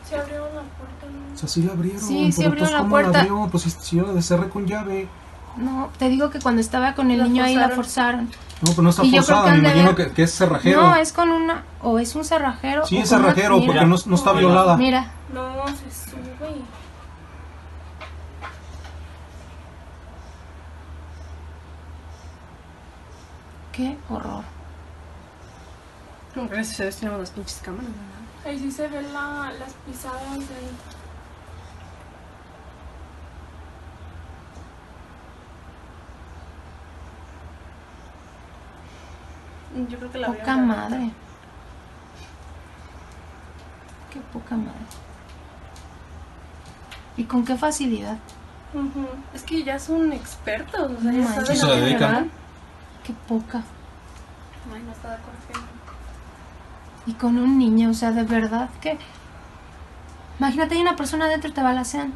Se abrió la puerta, ¿no? O sea, sí la abrieron. Sí, sí pero abrieron entonces, la ¿cómo puerta? la abrió? Pues si yo la cerré con llave. No, te digo que cuando estaba con el La niño ahí la forzaron. forzaron. No, pero no está Y yo creo forzada, que me han de imagino haber- que es cerrajero. No, es con una... O es un cerrajero. Sí, o es con una- cerrajero, mira, porque no está Mira. violada. Mira, No, se sube. qué horror. Gracias a Dios tenemos las pinches cámaras, ¿verdad? Ahí sí se ven las pisadas de... Yo creo que la Poca madre. Qué poca madre. ¿Y con qué facilidad? Es que ya son expertos, o sea, No ya manches. saben Sí, se a qué dedican. le van. Qué poca. Ay, no está de acuerdo. Y con un niño, o sea, de verdad que... Imagínate, hay una persona adentro y te balacean.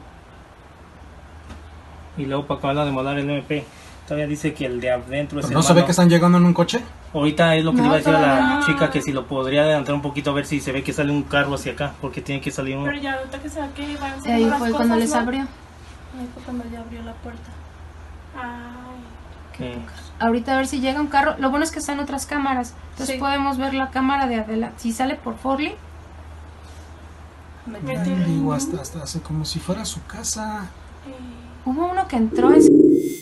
Y luego para acabar de demoler el MP, todavía dice que el de adentro es ¿Pero no se ve hermano. que están llegando en un coche? Ahorita es lo que No, le iba a decir a la todavía no. chica, que si lo podría adelantar un poquito a ver si se ve que sale un carro hacia acá, porque tiene que salir uno. Pero ya ahorita que saque van Y ahí fue cuando les abrió. Ahí fue cuando ya abrió la puerta. Ay. que- Ahorita a ver si llega un carro. Lo bueno es que están otras cámaras. Entonces Sí. podemos ver la cámara de adelante. Si sale por Forley, Digo, hasta hace como si fuera su casa. Eh, hubo uno que entró en...